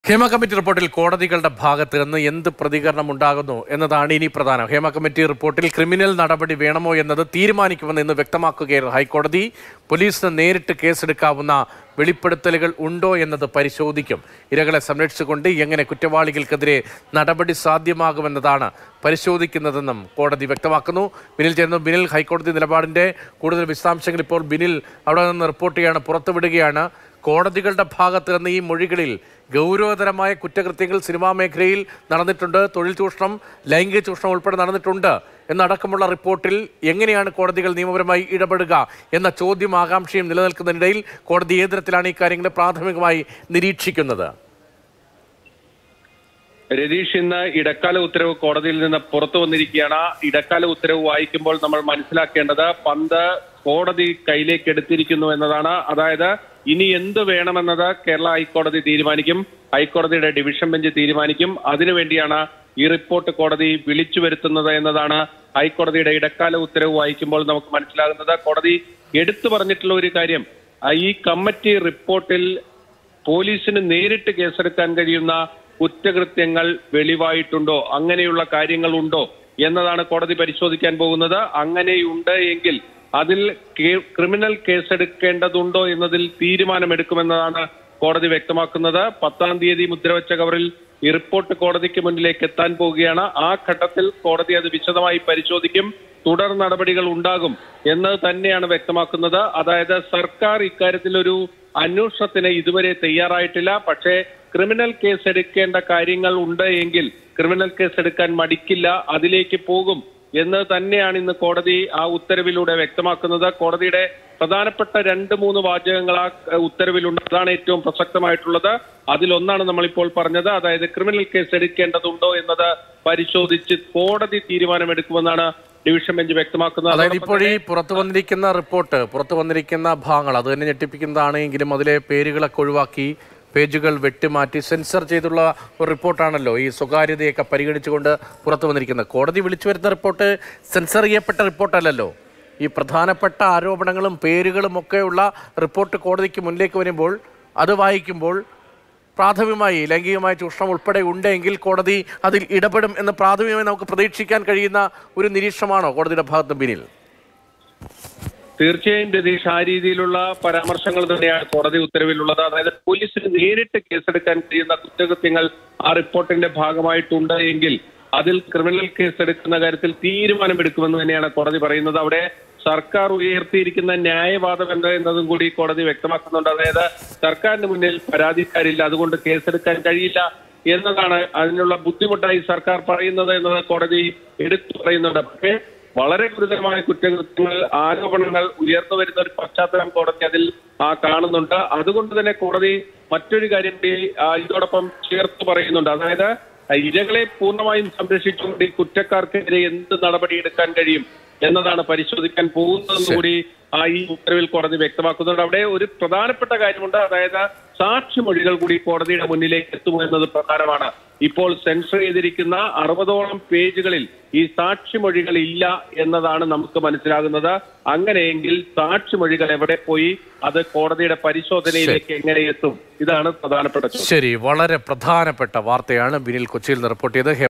Hema committee റിപ്പോർട്ടിൽ കോടതികളുടെ ഭാഗത്ത് നിന്ന് എന്ത് പ്രതികരണം ഉണ്ടാകുന്നു എന്നതാണ് ഇനി പ്രധാനം. ഹേമ കമ്മിറ്റി റിപ്പോർട്ടിൽ ക്രിമിനൽ നടപടി വേണമോ എന്നത് തീരുമാനിക്കുമെന്ന് ഇന്ന് വ്യക്തമാക്കുകയായിരുന്നു ഹൈക്കോടതി. പോലീസിന് നേരിട്ട് കേസെടുക്കാവുന്ന വെളിപ്പെടുത്തലുകൾ ഉണ്ടോ എന്നത് പരിശോധിക്കും. ഇരകളെ സംരക്ഷിച്ചുകൊണ്ട് എങ്ങനെ കുറ്റവാളികൾക്കെതിരെ നടപടി സാധ്യമാകുമെന്നതാണ് പരിശോധിക്കുന്നതെന്നും കോടതി വ്യക്തമാക്കുന്നു. ബിനിൽ ചേർന്നു. ബിനിൽ, ഹൈക്കോടതി നിലപാടിൻ്റെ കൂടുതൽ വിശദാംശങ്ങൾ ഇപ്പോൾ ബിനിൽ അവിടെ നിന്ന് റിപ്പോർട്ട് ചെയ്യാണ്, പുറത്തുവിടുകയാണ്. കോടതികളുടെ ഭാഗത്ത് നിന്ന് ഈ മൊഴികളിൽ ഗൗരവതരമായ കുറ്റകൃത്യങ്ങൾ സിനിമാ മേഖലയിൽ നടന്നിട്ടുണ്ട്, തൊഴിൽ ചൂഷണം, ലൈംഗിക ചൂഷണം ഉൾപ്പെടെ നടന്നിട്ടുണ്ട് എന്നടക്കമുള്ള റിപ്പോർട്ടിൽ എങ്ങനെയാണ് കോടതികൾ നിയമപരമായി ഇടപെടുക എന്ന ചോദ്യം ആകാംക്ഷയും നിലനിൽക്കുന്നതിനിടയിൽ കോടതി ഏത് തരത്തിലാണ് ഈ കാര്യങ്ങളെ പ്രാഥമികമായി നിരീക്ഷിക്കുന്നത്? രതീഷ്, ഇന്ന് ഇടക്കാല ഉത്തരവ് കോടതിയിൽ നിന്ന് പുറത്തു വന്നിരിക്കുകയാണ്. ഇടക്കാല ഉത്തരവ് വായിക്കുമ്പോൾ നമ്മൾ മനസ്സിലാക്കേണ്ടത് പന്ത് കോടതി കയ്യിലേക്ക് എടുത്തിരിക്കുന്നു എന്നതാണ്. അതായത് ഇനി എന്ത് വേണമെന്നത് കേരള ഹൈക്കോടതി തീരുമാനിക്കും, ഹൈക്കോടതിയുടെ ഡിവിഷൻ ബെഞ്ച് തീരുമാനിക്കും. അതിനുവേണ്ടിയാണ് ഈ റിപ്പോർട്ട് കോടതി വിളിച്ചു വരുത്തുന്നത് എന്നതാണ് ഹൈക്കോടതിയുടെ ഇടക്കാല ഉത്തരവ് വായിക്കുമ്പോൾ നമുക്ക് മനസ്സിലാകുന്നത്. കോടതി എടുത്തു പറഞ്ഞിട്ടുള്ള ഒരു കാര്യം, ഈ കമ്മിറ്റി റിപ്പോർട്ടിൽ പോലീസിന് നേരിട്ട് കേസെടുക്കാൻ കഴിയുന്ന കുറ്റകൃത്യങ്ങൾ വെളിവായിട്ടുണ്ടോ, അങ്ങനെയുള്ള കാര്യങ്ങൾ ഉണ്ടോ എന്നതാണ് കോടതി പരിശോധിക്കാൻ പോകുന്നത്. അങ്ങനെയുണ്ട് എങ്കിൽ അതിൽ ക്രിമിനൽ കേസെടുക്കേണ്ടതുണ്ടോ എന്നതിൽ തീരുമാനമെടുക്കുമെന്നതാണ് കോടതി വ്യക്തമാക്കുന്നത്. 10-ാം തീയതി മുദ്രവെച്ച കവറിൽ ഈ റിപ്പോർട്ട് കോടതിക്ക് മുന്നിലേക്ക് എത്താൻ പോവുകയാണ്. ആ ഘട്ടത്തിൽ കോടതി അത് വിശദമായി പരിശോധിക്കും, തുടർ നടപടികൾ ഉണ്ടാകും എന്ന് തന്നെയാണ് വ്യക്തമാക്കുന്നത്. അതായത് സർക്കാർ ഇക്കാര്യത്തിൽ ഒരു അന്വേഷണത്തിന് ഇതുവരെ തയ്യാറായിട്ടില്ല. പക്ഷേ ക്രിമിനൽ കേസ് എടുക്കേണ്ട കാര്യങ്ങൾ ഉണ്ട് എങ്കിൽ ക്രിമിനൽ കേസ് എടുക്കാൻ മടിക്കില്ല, അതിലേക്ക് പോകും എന്ന് തന്നെയാണ് ഇന്ന് കോടതി ആ ഉത്തരവിലൂടെ വ്യക്തമാക്കുന്നത്. കോടതിയുടെ പ്രധാനപ്പെട്ട 2-3 വാചകങ്ങൾ ആ ഉത്തരവിലുണ്ട്. അതാണ് ഏറ്റവും പ്രസക്തമായിട്ടുള്ളത്. അതിലൊന്നാണ് നമ്മളിപ്പോൾ പറഞ്ഞത്. അതായത് ക്രിമിനൽ കേസ് എടുക്കേണ്ടതുണ്ടോ എന്നത് പരിശോധിച്ച് കോടതി തീരുമാനമെടുക്കുമെന്നാണ് ഡിവിഷൻ ബെഞ്ച് വ്യക്തമാക്കുന്നത്. അതായത് ഇപ്പോൾ ഈ പുറത്തു വന്നിരിക്കുന്ന ഭാഗങ്ങൾ അത് തന്നെ ഞെട്ടിപ്പിക്കുന്നതാണെങ്കിലും അതിലെ പേരുകളൊക്കെ ഒഴിവാക്കി പേജുകൾ വെട്ടിമാറ്റി സെൻസർ ചെയ്തുള്ള ഒരു റിപ്പോർട്ടാണല്ലോ ഈ സ്വകാര്യതയൊക്കെ പരിഗണിച്ചുകൊണ്ട് പുറത്തു വന്നിരിക്കുന്നത്. കോടതി വിളിച്ചു വരുന്ന റിപ്പോർട്ട് സെൻസർ ചെയ്യപ്പെട്ട റിപ്പോർട്ടല്ലല്ലോ. ഈ പ്രധാനപ്പെട്ട ആരോപണങ്ങളും പേരുകളും ഒക്കെയുള്ള റിപ്പോർട്ട് കോടതിക്ക് മുന്നിലേക്ക് വരുമ്പോൾ അത് വായിക്കുമ്പോൾ പ്രാഥമികമായി ലൈംഗികമായ ചൂഷണം ഉൾപ്പെടെ ഉണ്ടെങ്കിൽ കോടതി അതിൽ ഇടപെടും എന്ന് പ്രാഥമികമായി നമുക്ക് പ്രതീക്ഷിക്കാൻ കഴിയുന്ന ഒരു നിരീക്ഷണമാണോ കോടതിയുടെ ഭാഗത്ത് ബിനിൽ? തീർച്ചയായും രതീഷ്, ആ രീതിയിലുള്ള പരാമർശങ്ങൾ തന്നെയാണ് കോടതി ഉത്തരവിലുള്ളത്. അതായത് പോലീസിന് നേരിട്ട് കേസെടുക്കാൻ കഴിയുന്ന കുറ്റകൃത്യങ്ങൾ ആ റിപ്പോർട്ടിന്റെ ഭാഗമായിട്ടുണ്ട് എങ്കിൽ അതിൽ ക്രിമിനൽ കേസ് എടുക്കുന്ന കാര്യത്തിൽ തീരുമാനമെടുക്കുമെന്ന് തന്നെയാണ് കോടതി പറയുന്നത്. അവിടെ സർക്കാർ ഉയർത്തിയിരിക്കുന്ന ന്യായവാദം എന്നതും കൂടി കോടതി വ്യക്തമാക്കുന്നുണ്ട്. അതായത് സർക്കാരിന് മുന്നിൽ പരാതിക്കാരില്ല, അതുകൊണ്ട് കേസെടുക്കാൻ കഴിയില്ല എന്നതാണ് അതിനുള്ള ബുദ്ധിമുട്ടായി സർക്കാർ പറയുന്നത് എന്നത് കോടതി എടുത്തു പറയുന്നുണ്ട്. പക്ഷേ വളരെ ഗുരുതരമായ കുറ്റകൃത്യങ്ങൾ, ആരോപണങ്ങൾ ഉയർന്നു വരുന്ന ഒരു പശ്ചാത്തലം കോടതി അതിൽ കാണുന്നുണ്ട്. അതുകൊണ്ട് തന്നെ കോടതി മറ്റൊരു കാര്യം കൂടി ഇതോടൊപ്പം ചേർത്ത് പറയുന്നുണ്ട്. അതായത് ഇരകളെ പൂർണ്ണമായും സംരക്ഷിച്ചുകൊണ്ട് ഈ കുറ്റക്കാർക്കെതിരെ എന്ത് നടപടി എടുക്കാൻ കഴിയും എന്നതാണ് പരിശോധിക്കാൻ പോകുന്നതെന്ന് കൂടി ഈ ഉത്തരവിൽ കോടതി വ്യക്തമാക്കുന്നുണ്ട്. അവിടെ ഒരു പ്രധാനപ്പെട്ട കാര്യമുണ്ട്. അതായത് സാക്ഷിമൊഴികൾ കൂടി കോടതിയുടെ മുന്നിലേക്ക് എത്തുമോ എന്നത് പ്രധാനമാണ്. ഇപ്പോൾ സെൻസർ ചെയ്തിരിക്കുന്ന 60ഓളം പേജുകളിൽ ഈ സാക്ഷിമൊഴികൾ ഇല്ല എന്നതാണ് നമുക്ക് മനസ്സിലാകുന്നത്. അങ്ങനെയെങ്കിൽ സാക്ഷിമൊഴികൾ എവിടെ പോയി, അത് കോടതിയുടെ പരിശോധനയിലേക്ക് എങ്ങനെ എത്തും? ഇതാണ് പ്രധാനപ്പെട്ട ചോദ്യം. ശരി, വളരെ പ്രധാനപ്പെട്ട വാർത്തയാണ് ബിനിൽ കൊച്ചിയിൽ നിന്ന് റിപ്പോർട്ട് ചെയ്തത്.